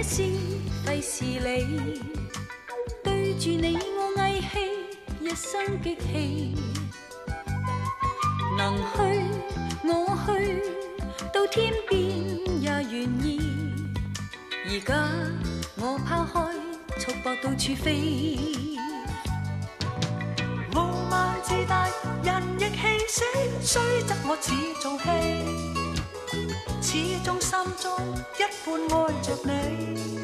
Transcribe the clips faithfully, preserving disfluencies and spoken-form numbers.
是費事理，對住你我翳氣，一生激氣。能去我去，到天邊也願意。而家我拋開束縛到處飛。 傲慢自大，人亦氣死，雖則我似做戲，始終心中一半愛着你。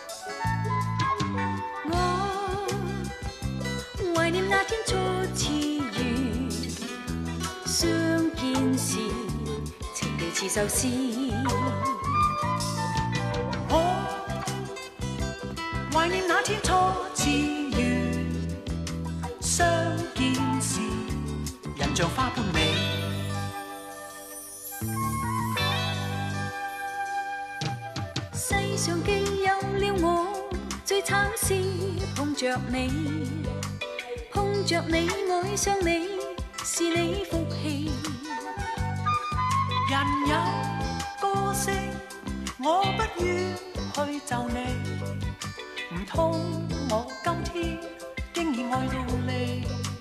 我懷念那天初次遇，相見時情地似壽司。 我懷念那天初次遇，相見時人像花般美。 世上既有了我，最慘是碰着你，碰着你愛上你，是你福氣。 人有個性，我不願去就你，唔通我今天經已愛到你。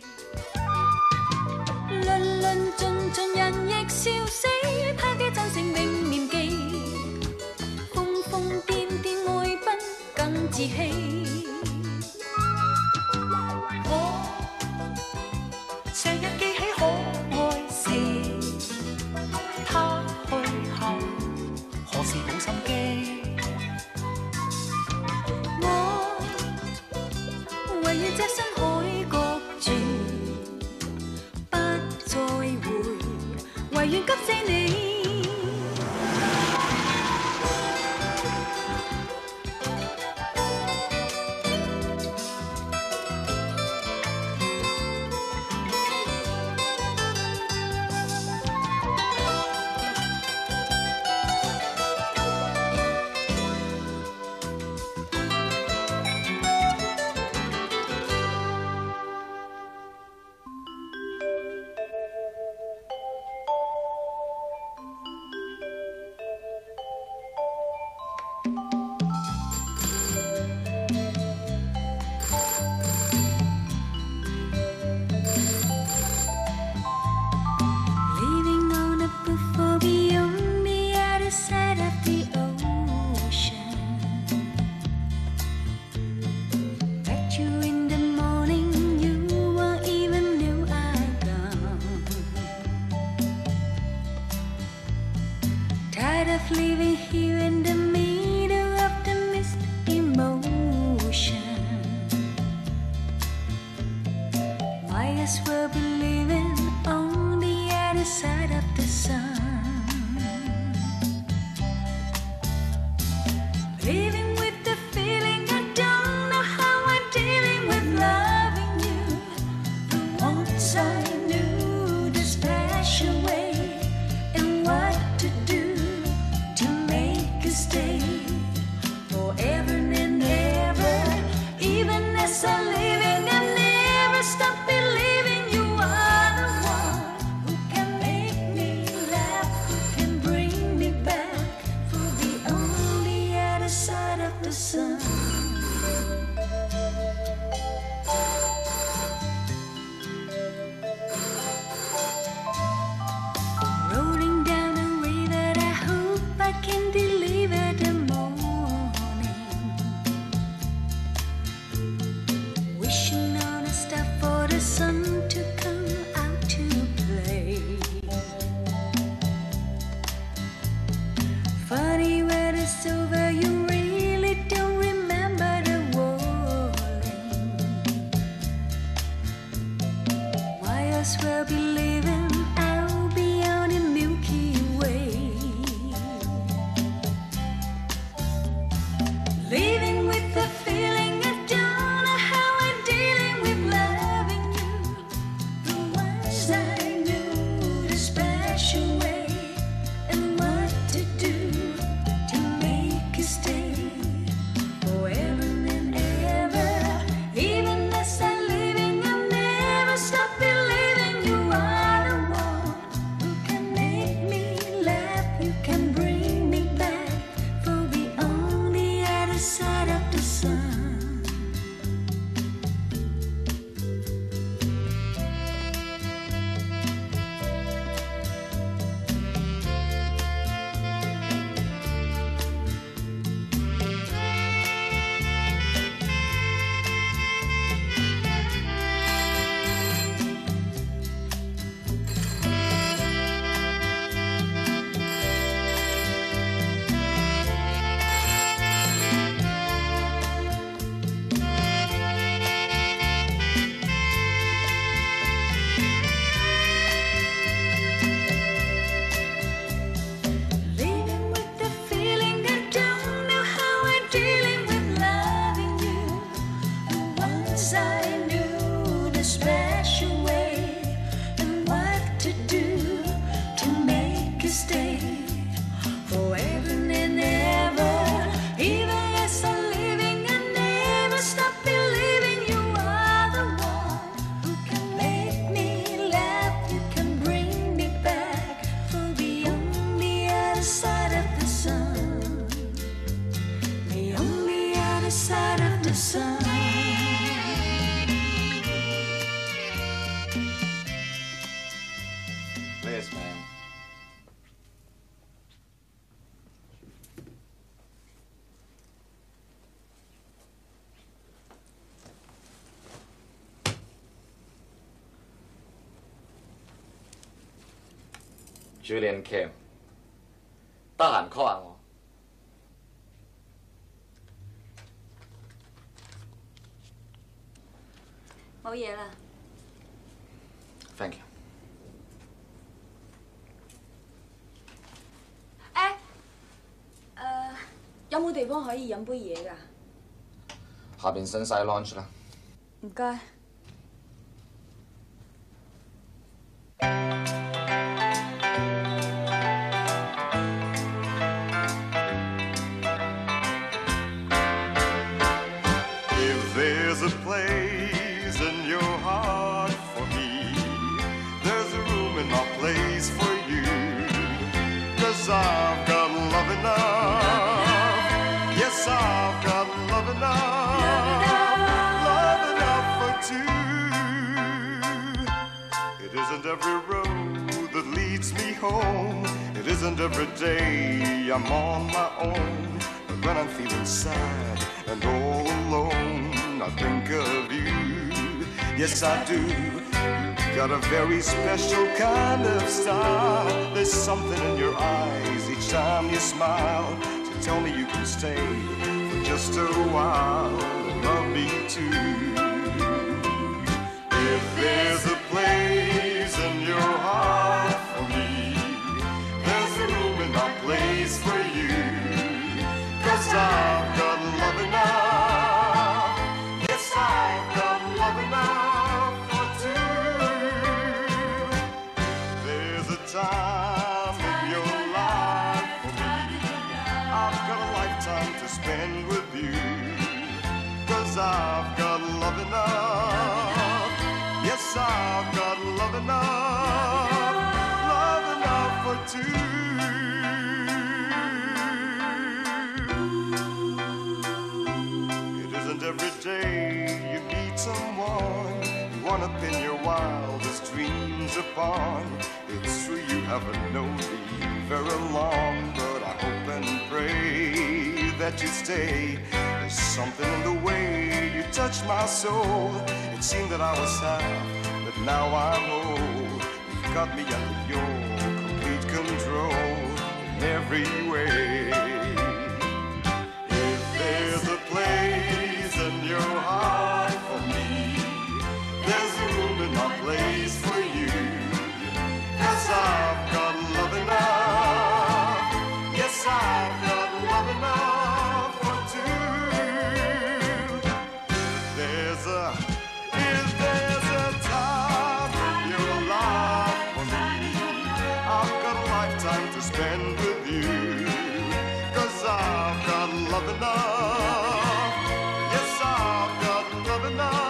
論論盡盡人亦笑死，怕幾真性命念記，瘋瘋癲癲愛奔更自欺。 我成日記起可愛事，他去後何時冇心機？ 我唯願隻身海角住，不再回，唯願急死你。Living here in the middle of the mist emotion, might as well be living on the other side of the sun. Living with the feeling I don't know how I'm dealing with loving you. But once I knew the special way and what to do stay forever and ever. Even as I'm living, I never stop believing you are the one who can make me laugh, who can bring me back, for the only other side of the sun. Rolling down a way that I hope I can deliver the morning, wishing on a star for the sun to come out to play. Funny when it's over, you really don't remember the warning. Might as well be living out beyond the Milky Way. Living with the feeling I don't know how I'm dealing with loving you. But once I knew the special way and what to do to make you stay forever and ever. Even as I'm living, I'll never stop believing you are the one who can make me laugh, you can bring me back, for the only other side of the sun. Liz, man. Julian Kim， 得閒 call 下我。 冇嘢啦。 Thank you。 誒，誒，有冇地方可以飲杯嘢㗎？ 下邊新晒 launch 啦。 唔該。 There's a place in your heart for me. There's a room in my place for you. Cause I've got love enough. Yes, I've got love enough. Love enough for two. It isn't every road that leads me home. It isn't every day I'm on my own. But when I'm feeling sad and all alone, I think of you, yes I do. You've got a very special kind of style. There's something in your eyes each time you smile. So tell me you can stay for just a while and love me too. If there's a place in your heart for me, there's a room in my place for you. Cause I've got love enough. I've got love enough for two. There's a time in your life for me. I've got a lifetime to spend with you. Cause I've got love enough. Yes, I've got love enough. Love enough for two. It isn't every day someone you want to pin your wildest dreams upon. It's true you haven't known me very long, but I hope and pray that you stay. There's something in the way you touch my soul. It seemed that I was half, but now I'm whole. You've got me under your complete control in every way. If there's a place in your heart, there's a room in my place for you. Cause I've got love enough. Yes, I've got love enough for two. There's a, if there's a time in your life for me, I've got a lifetime to spend with you. Cause I've got love enough. Yes, I've got love enough.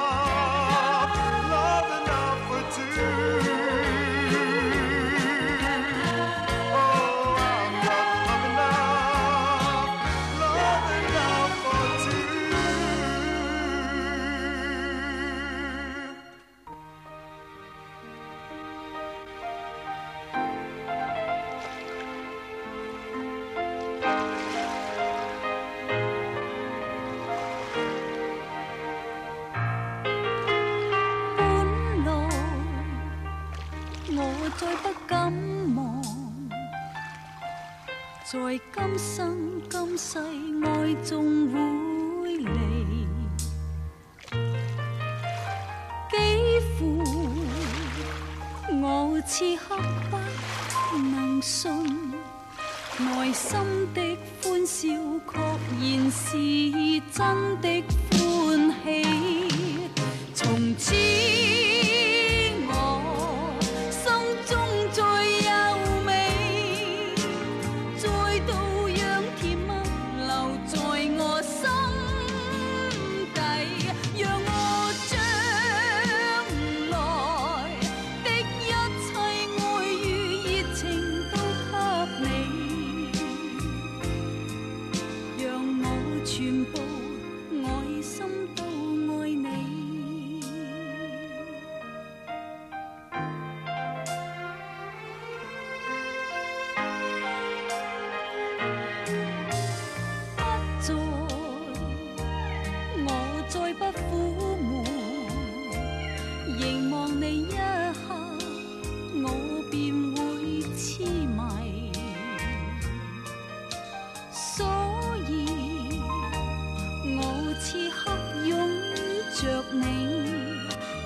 在今生今世愛總會離，幾乎我此刻不能信，內心的歡笑確然是真的歡喜，從此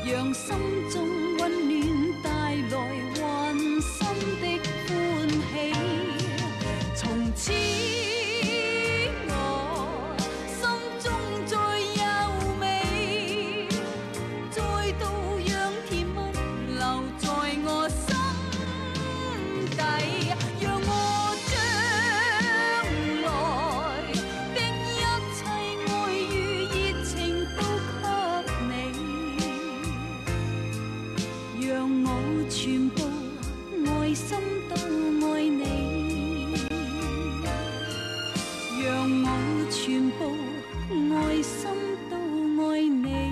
讓心中溫暖帶來渾身的歡喜。從此我心中再優美，再度讓甜蜜留在我心底，讓我將來的一切愛與熱情都給你，讓我全部愛心都愛你，讓我全部愛心都愛你。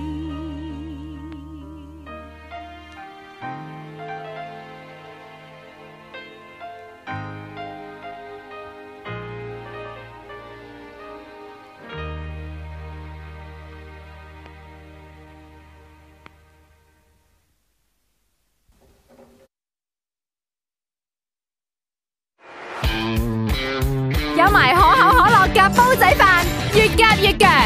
有埋可口可樂夾煲仔飯，越夾越腳。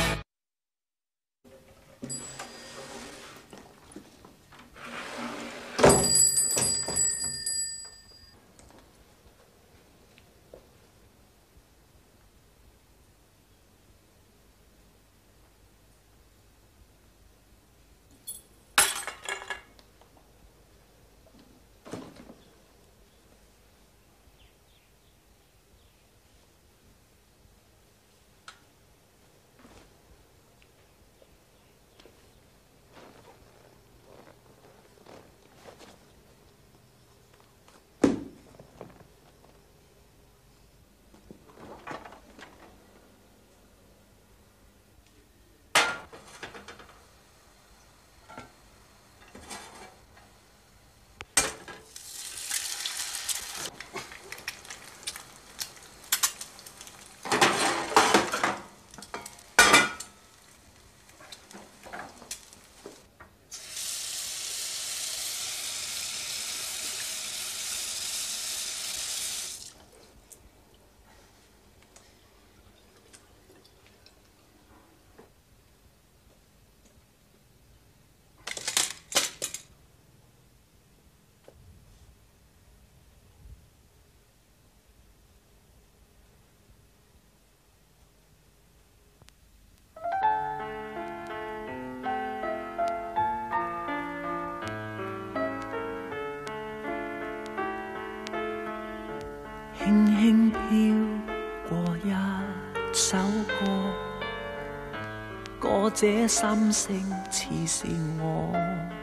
輕輕飄過一首歌，歌者心聲似是我。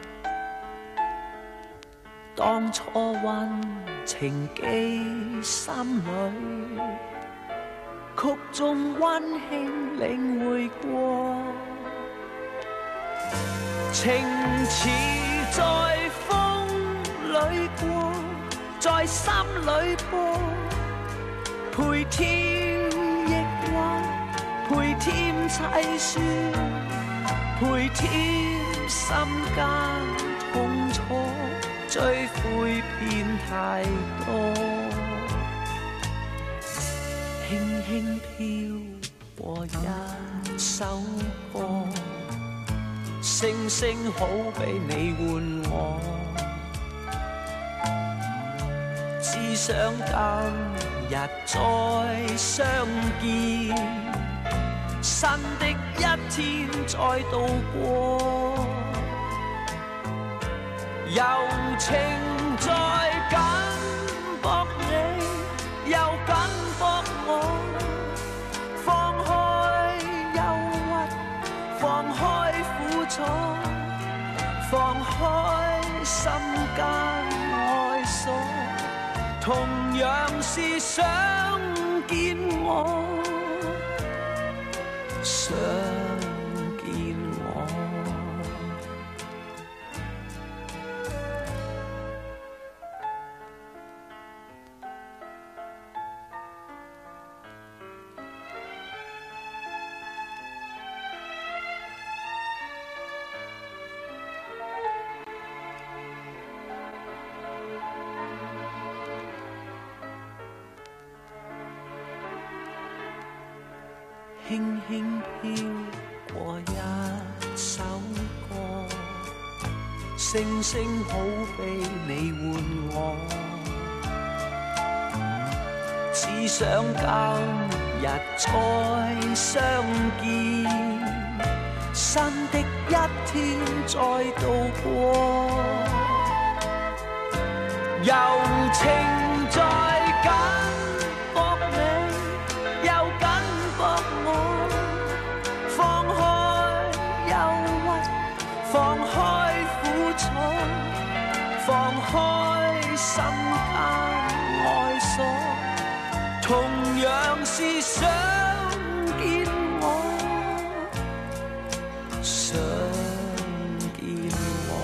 當初溫情記心裏，曲中溫馨領會過。情似在風裏過，在心裏播，陪添抑鬱，陪添凄酸，陪添心間痛楚，追悔遍太多。輕輕飄過一首歌，聲聲好比你喚我。只想今日再相見，新的一天再度過，柔情在緊縛你，又緊縛我，放開憂鬱，放開苦楚，放開心間愛鎖。同樣是想見我，想見我。輕輕飄過一首歌， 星星好比你喚我，只想今日再相見，新的一天再度過，柔情在緊搏你，又緊搏我，放開憂鬱，放開苦楚，放開心間愛鎖，同樣是想見我，想見我。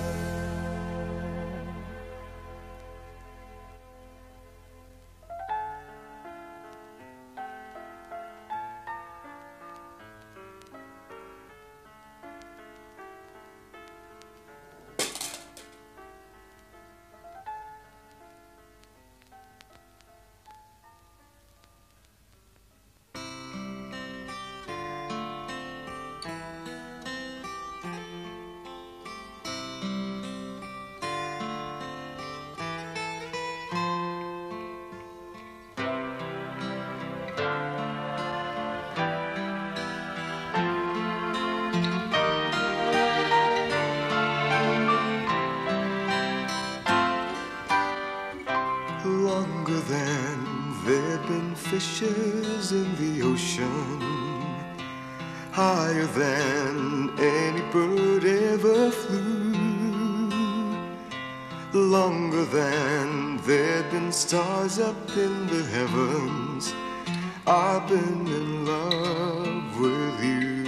Longer than there'd been fishes in the ocean, higher than any bird ever flew, longer than there'd been stars up in the heavens. I've been in love with you.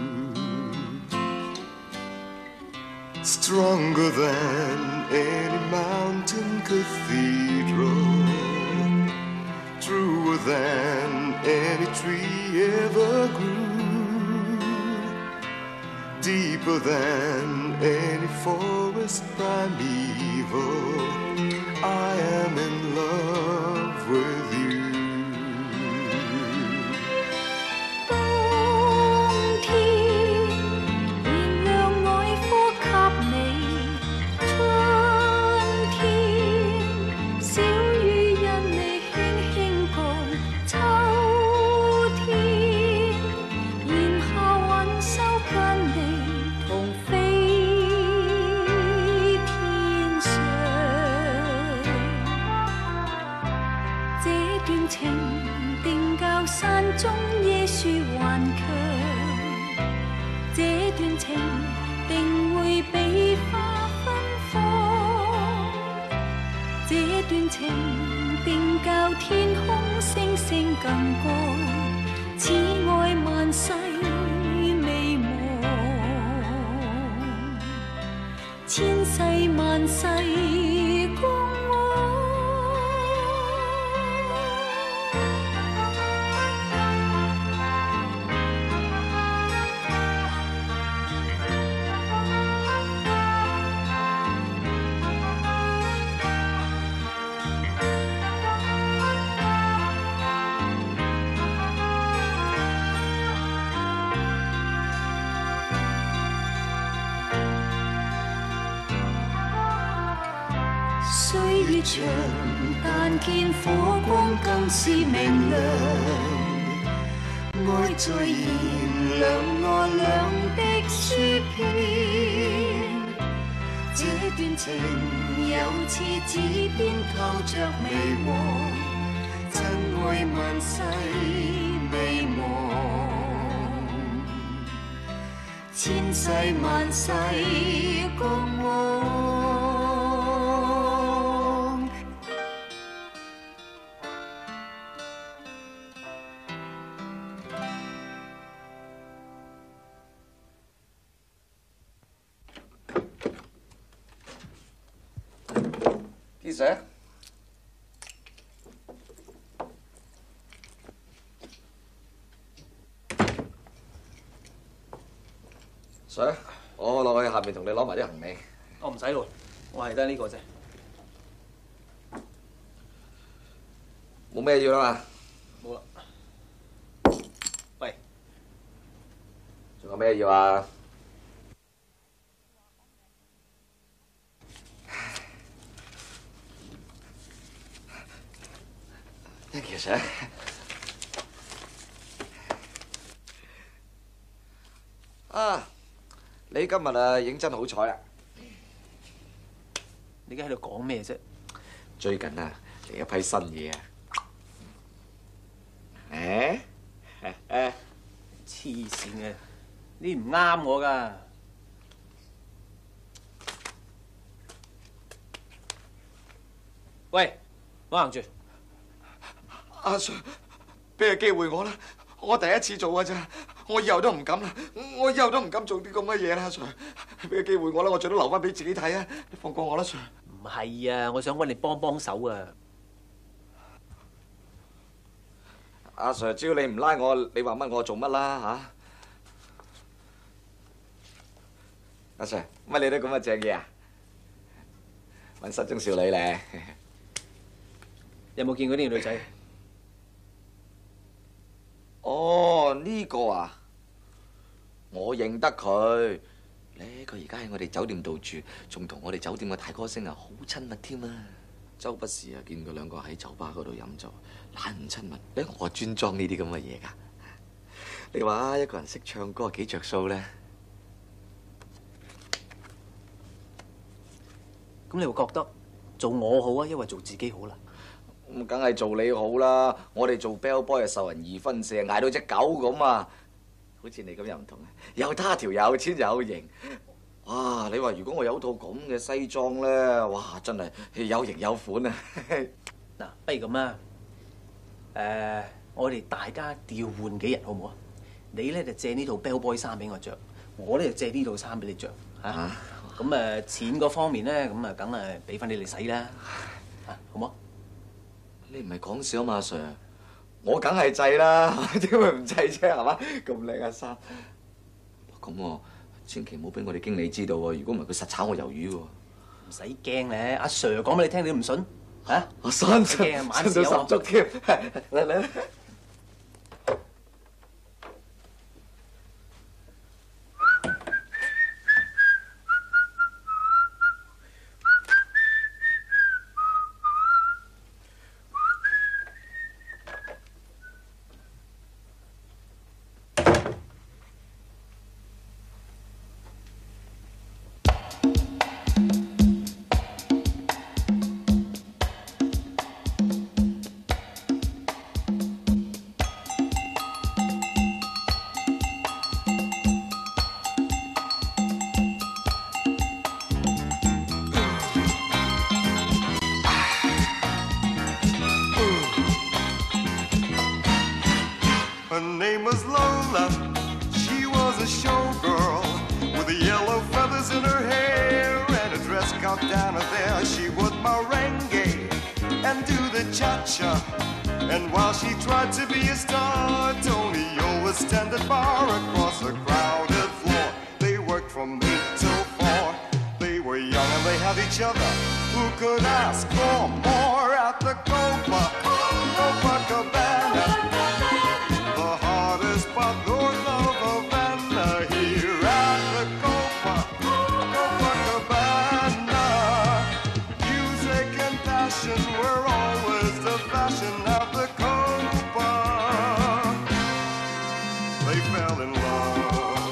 Stronger than any mountain cathedral, truer than any tree ever grew, deeper than any forest primeval. I am in love with you. 冬天，燃亮愛呼給你；春天，小雨因你輕輕降；秋天，炎夏雲收跟你同飛天上。這段情定較山中野樹頑強，這段情定會比花芬芳，這段情定較天空星星更光，此愛萬世未忘，千世萬世共往。歲月長，但見火光更是明亮。愛在燃亮我倆的書篇，這段情又似紙邊透着微黃，真愛萬世未忘，千世萬世共往。 啲水，水，我落去下面同你攞埋啲行李。 我唔使咯，我係得呢個啫。 冇咩要啦嘛？ 冇啦。喂， 仲有咩要啊？ Sir， 啊，你今日啊認真好彩啊！ 你而家喺度講咩啫？ 最近啊嚟一批新嘢啊！誒誒， 黐線嘅，呢唔啱我㗎。喂，我行住。 阿 Sir， 俾個機會我啦，我第一次做㗎咋，我以後都唔敢啦，我以後都唔敢做啲咁嘅嘢啦，阿 Sir， 俾個機會我啦，我最多留翻俾自己睇啊，你放過我啦， Sir。 唔係啊，我想揾你幫幫手啊。 阿 Sir， 只要你唔拉我，你話乜我做乜啦嚇？阿 Sir， 乜你都咁嘅正嘢啊？揾失蹤少女咧。 有冇見過呢個女仔？ 哦，呢個啊，我認得佢。咧，佢而家喺我哋酒店度住，仲同我哋酒店嘅大歌星啊好親密添啊！周不時啊見佢兩個喺酒吧嗰度飲酒，懶唔親密。咧，我專裝呢啲咁嘅嘢㗎。你話一個人識唱歌幾着數咧？ 咁你會覺得做我好啊，抑或做自己好啦？ 咁梗係做你好啦！我哋做 bell boy 啊，受人二分四，捱到隻狗咁啊！好似你咁又唔同啊，有他條有錢有型。哇！你話如果我有套咁嘅西裝咧，哇！真係有型有款啊！ 嗱，不如咁啊，誒，我哋大家調換幾日好唔好啊？你咧就借呢套 bell boy 衫俾我着，我咧就借呢套衫俾你着嚇。咁誒錢嗰方面咧，咁啊梗係俾翻你哋使啦，嚇好唔好？ 你唔係講笑啊嘛，阿 Sir， 我梗係制啦，點會唔制啫？係嘛？咁靚嘅衫，咁喎，千祈唔好俾我哋經理知道喎，如果唔係佢實炒我魷魚喎。 唔使驚咧，阿 Sir 講俾你聽，你都唔信嚇？ 我信信信到十足添，嚟嚟。 Her name was Lola, she was a showgirl with the yellow feathers in her hair and a dress cut down her there. She would merengue and do the cha-cha, and while she tried to be a star, Tony always stand at bar across a crowded floor. They worked from eight till four. They were young and they had each other. Who could ask for more at the Copa, Copacabana? The hottest spot north of Havana, here at the Copa, Copacabana. Music and passion were always the fashion at the Copa. They fell in love.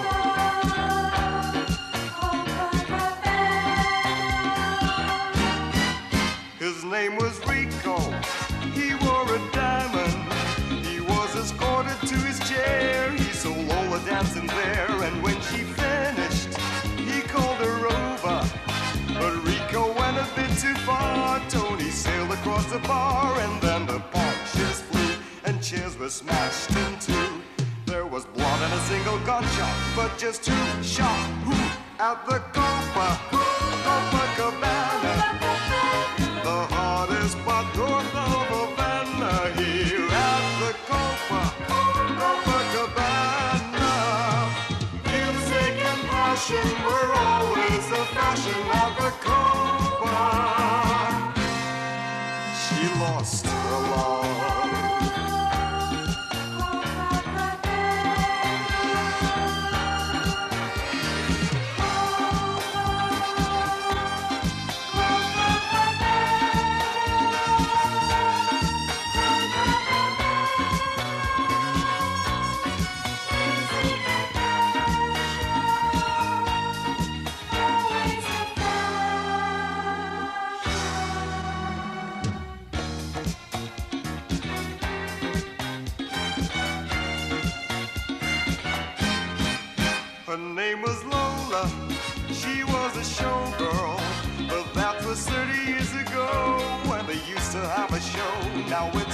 His name was Rico, he wore a diamond. He was escorted to his chair, he saw Lola dancing there. And when she finished, he called her over. But Rico went a bit too far. Tony sailed across the bar, and then the punches flew and chairs were smashed in two. There was blood and a single gunshot, but just who shot who at the Copa, Copacabana? The hottest spot north of Havana, here at the Copa, Copacabana. Music and passion were always the fashion of the Copa. She lost her love.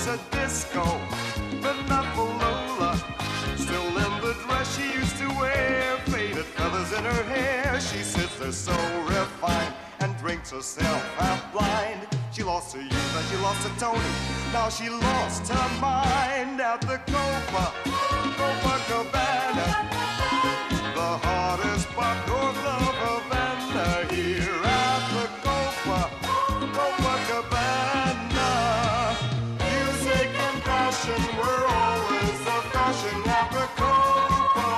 a disco, but not for Lola. Still in the dress she used to wear, faded feathers in her hair. She sits there so refined and drinks herself half blind. She lost her youth and she lost her Tony. Now she lost her mind at the Copa, Copacabana, the hottest spot north of Havana. Here at the Copa, Copacabana, music and passion were always the fashion at the Copa.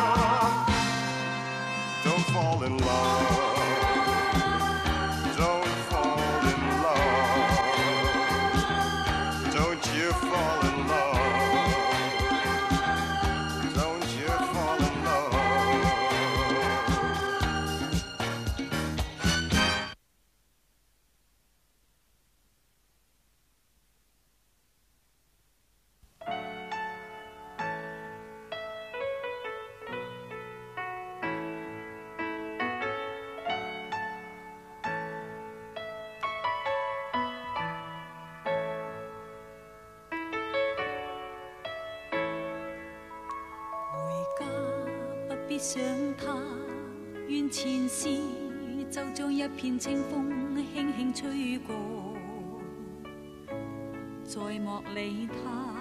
Don't fall in love. Don't fall in love. Don't you fall in love. Don't you fall in love. 想他，願前事就像一片清風輕輕吹過，再莫理他。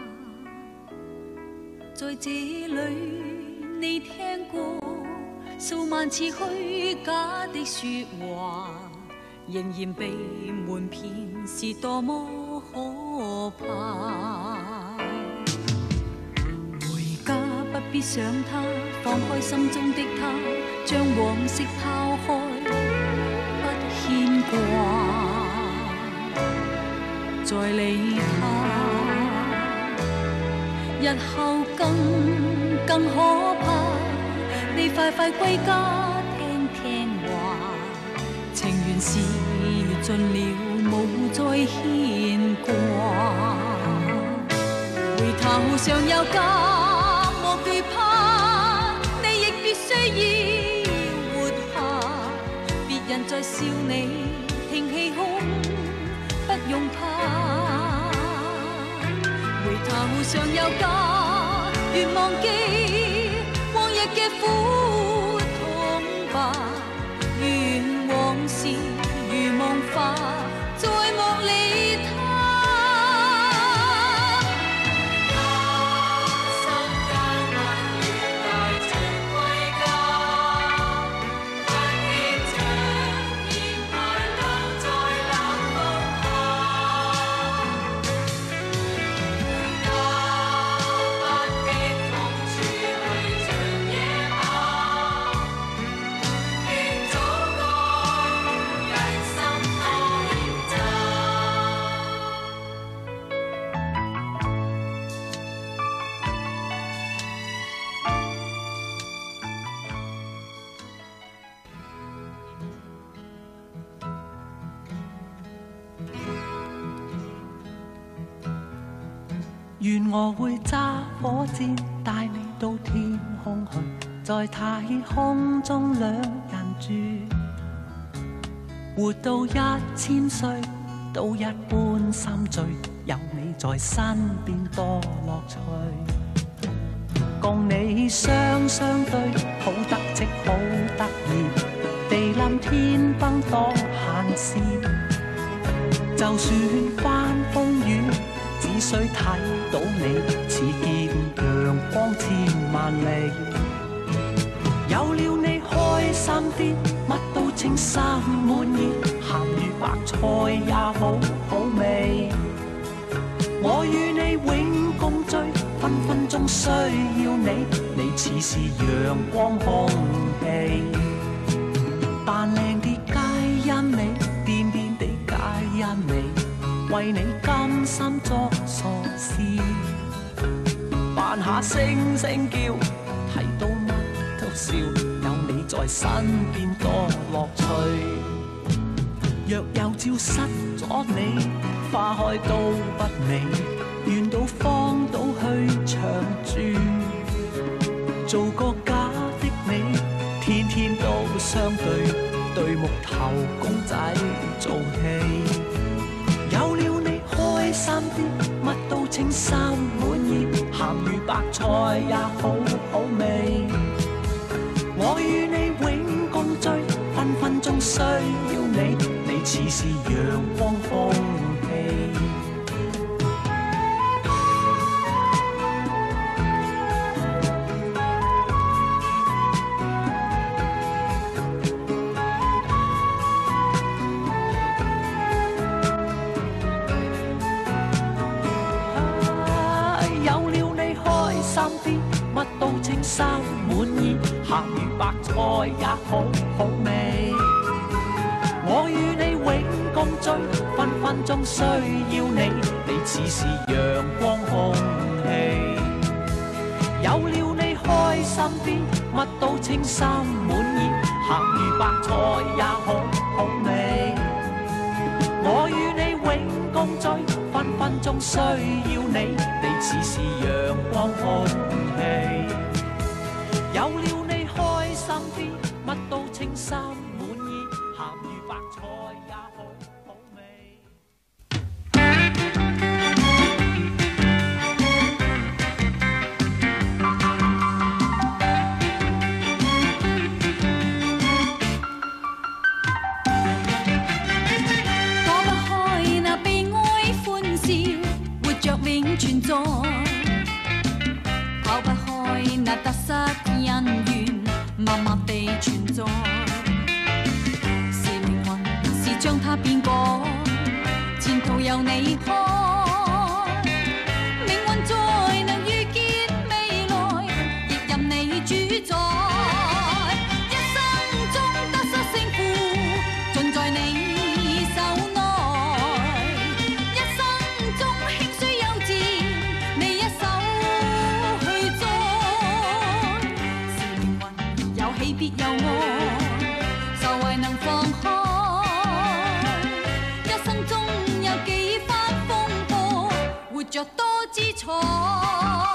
在這裏你聽過數萬次虛假的説話，仍然被瞞騙是多麼可怕。不必想他，放開心中的他，將往昔拋開，不牽掛。再理他，日後更更可怕。你快快歸家，聽聽話，情緣事盡了，無再牽掛。回頭尚有家。懼怕，你亦必須要活下。別人在笑你挺氣胸，不用怕。回頭尚有家，願忘記往日嘅苦痛吧。願往事如夢化，再莫理他。 願我會揸火箭帶你到天空去，在太空中兩人住，活到一千歲都一般心醉，有你在身邊多樂趣。共你雙雙對，好得戚好得意，地冧天崩當閒事，就算翻風雨。只需睇到你，似見陽光千萬里。有了你開心啲，乜都稱心滿意，鹹魚白菜也好好味。我與你永共聚，分分鐘需要你，你似是陽光空氣。扮靚啲皆因你，癲癲地皆因你。為你甘心作傻事，扮下聲聲叫，睇到乜都笑，有你在身邊多樂趣。若有朝失咗你，花開都不美，願到荒島去長住，做個假的你，天天都相對，對木頭公仔做戲。有了你開心啲，乜到稱心滿意，鹹魚白菜也好好味。我與你永共聚，分分鐘需要你，你似是陽光空氣。乜都稱心滿意，鹹魚白菜也好好味。我與你永共聚，分分鐘需要你，你似是陽光空氣。有了你開心啲，乜都稱心滿意，鹹魚白菜也好好味。我與你永共聚，分分鐘需要你，你似是陽光空氣。有了你開心啲，乜都稱心滿意，鹹魚白菜也好好味。 躲不開那悲哀歡笑，活着永存在。逃不開那得失恩怨，默默地存在。是命運，是將它變改，前途由你開。命運再能預見未來，亦任你主宰。一生中得失勝負，盡在你手內。一生中興衰幼稚，你一手去栽。是命運，有喜必有愛，就為能放開。一生中有幾番風波，活着多姿彩。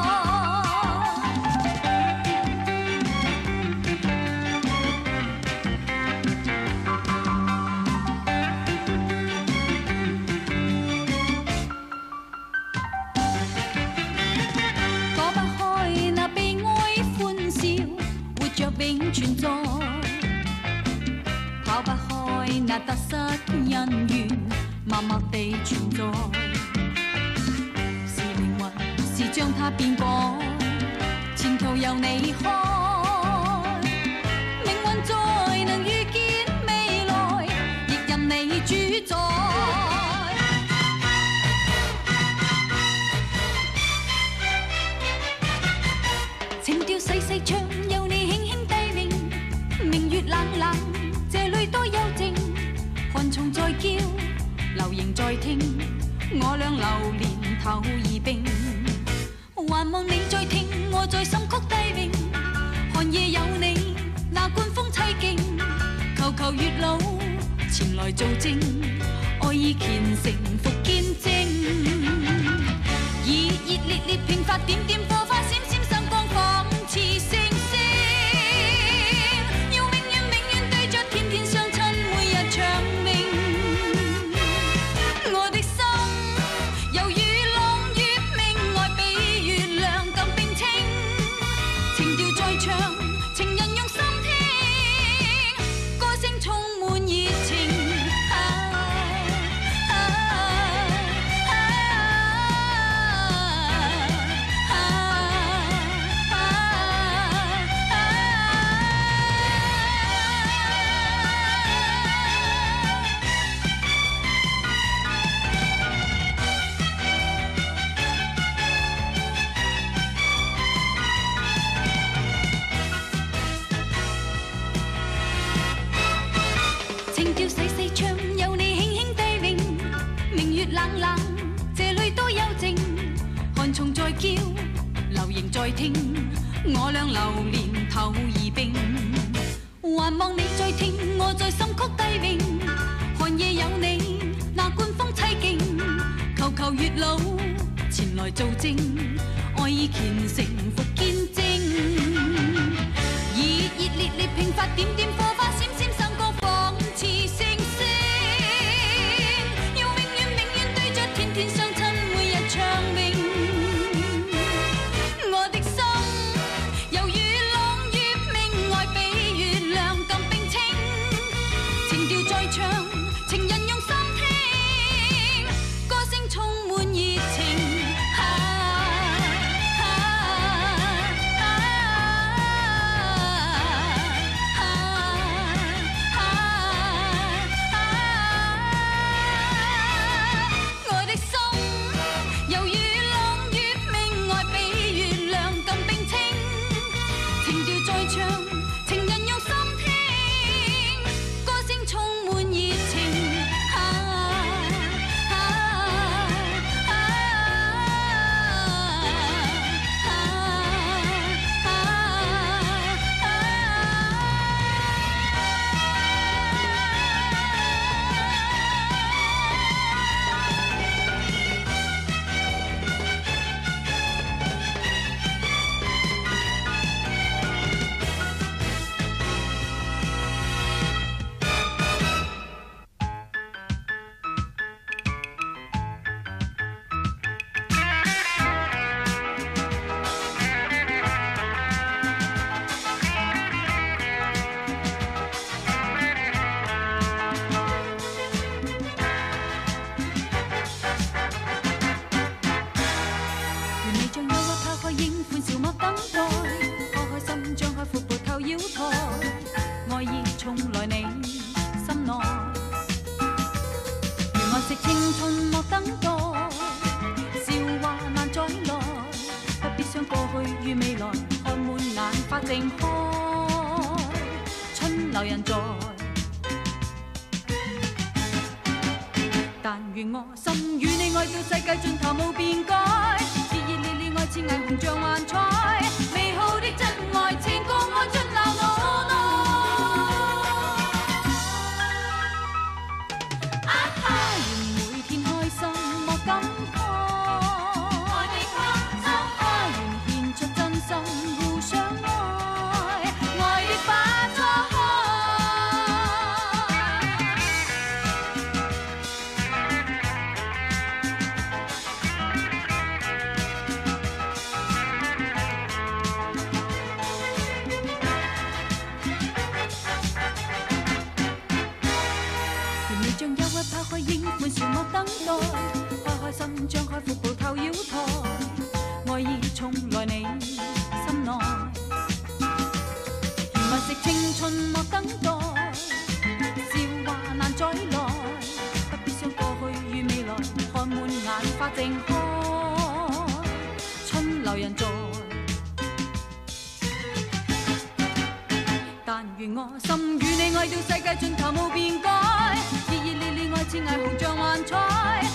躲不開那悲哀歡笑，活着永存在。逃不開那得失恩怨，默默地存在。是命運，是將它變改，前途由你開。命運再能預見未來，亦任你主宰。情調細細唱，有你輕輕低詠。明月冷冷，這裏多幽靜。寒蟲在叫，流螢在聽，我倆流連頭而並。還望你在聽，我在心曲低詠。寒夜有你，那觀風凄勁。求求月老前來做證，愛意虔誠復見證。熱熱烈烈迸發，點點火花閃閃生光，仿似星星。要永遠永遠對着天天相親，每日長明。我的心猶如朗月明，愛比月亮更冰清。情調在唱，情人用心聽，歌聲充滿熱情。啊啊啊啊情調細細唱，有你輕輕低詠。明月冷冷，這裏多幽靜。寒蟲在叫，流螢在聽，我倆流連頭而並。還望你在聽，我在心曲低詠。寒夜有你，那觀風凄勁。求求月老前來做證，愛意虔誠復見證。熱熱烈烈迸發，點點火花閃閃生光，仿似星星。要永遠永遠對着天天相親，每日長於未來，看滿眼花正開，春流人在。但願我心與你愛到世界盡頭無變改，熱熱烈烈愛似霓虹像幻彩，美好的真愛情共愛盡流腦內。啊哈！願每天開心莫感慨，愛的開心開，願獻出真心互相愛，愛的花初開。將憂鬱拋開，應歡笑莫等待，開開心張開闊步頭搖台，愛意從來你心內，如物食青春莫等待，笑話難再來，不必想過去與未來，看滿眼花正開，春流人在。但願我心與你愛到世界盡頭無變改，熱熱烈烈愛似霓虹像幻彩。